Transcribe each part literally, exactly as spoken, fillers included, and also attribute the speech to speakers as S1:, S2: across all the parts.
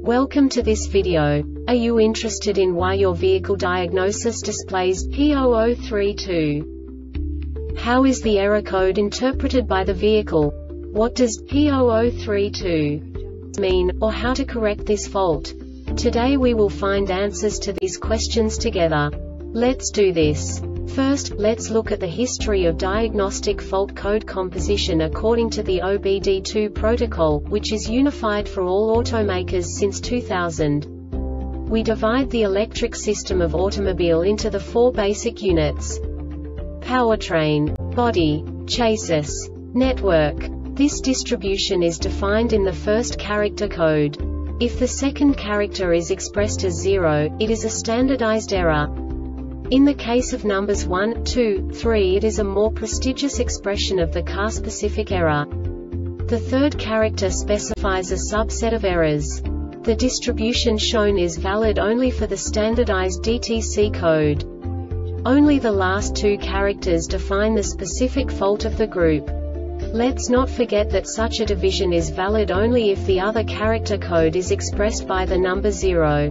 S1: Welcome to this video. Are you interested in why your vehicle diagnosis displays P zero zero three two? How is the error code interpreted by the vehicle? What does P zero zero three two mean, or how to correct this fault? Today we will find answers to these questions together. Let's do this. First, let's look at the history of diagnostic fault code composition according to the O B D two protocol, which is unified for all automakers since two thousand. We divide the electric system of automobile into the four basic units: powertrain, body, chassis, network. This distribution is defined in the first character code. If the second character is expressed as zero, it is a standardized error. In the case of numbers one, two, three, it is a more prestigious expression of the car-specific error. The third character specifies a subset of errors. The distribution shown is valid only for the standardized D T C code. Only the last two characters define the specific fault of the group. Let's not forget that such a division is valid only if the other character code is expressed by the number zero.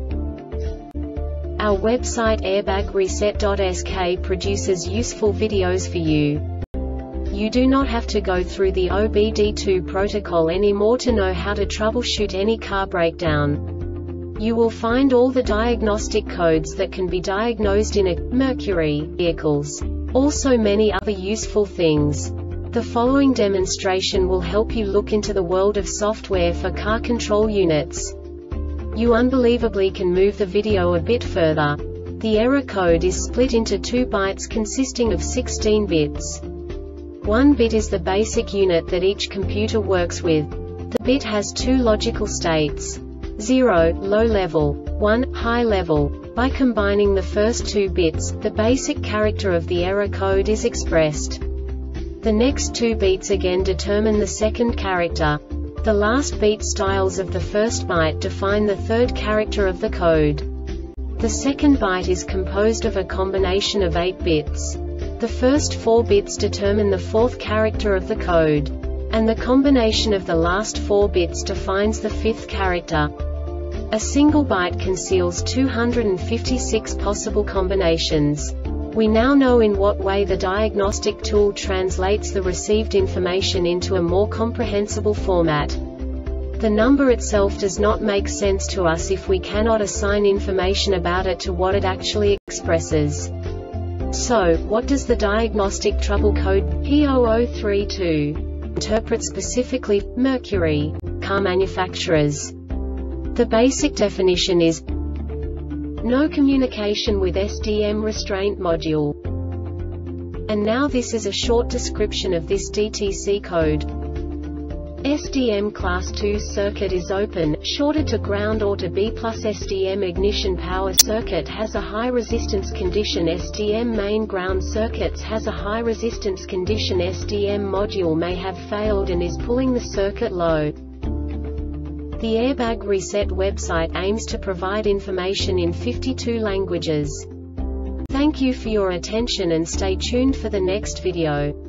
S1: Our website airbag reset dot S K produces useful videos for you. You do not have to go through the O B D two protocol anymore to know how to troubleshoot any car breakdown. You will find all the diagnostic codes that can be diagnosed in a Mercury vehicles. Also many other useful things. The following demonstration will help you look into the world of software for car control units. You unbelievably can move the video a bit further. The error code is split into two bytes consisting of sixteen bits. One bit is the basic unit that each computer works with. The bit has two logical states: zero, low level, one, high level. By combining the first two bits, the basic character of the error code is expressed. The next two bits again determine the second character. The last beat styles of the first byte define the third character of the code. The second byte is composed of a combination of eight bits. The first four bits determine the fourth character of the code. And the combination of the last four bits defines the fifth character. A single byte conceals two hundred fifty-six possible combinations. We now know in what way the diagnostic tool translates the received information into a more comprehensible format. The number itself does not make sense to us if we cannot assign information about it to what it actually expresses. So, what does the diagnostic trouble code P zero zero three two interpret specifically for Mercury car manufacturers? The basic definition is no communication with S D M restraint module. And now this is a short description of this D T C code. S D M class two circuit is open, shorted to ground or to B plus. S D M ignition power circuit has a high resistance condition. S D M main ground circuits has a high resistance condition. S D M module may have failed and is pulling the circuit low. The Airbag Reset website aims to provide information in fifty-two languages. Thank you for your attention and stay tuned for the next video.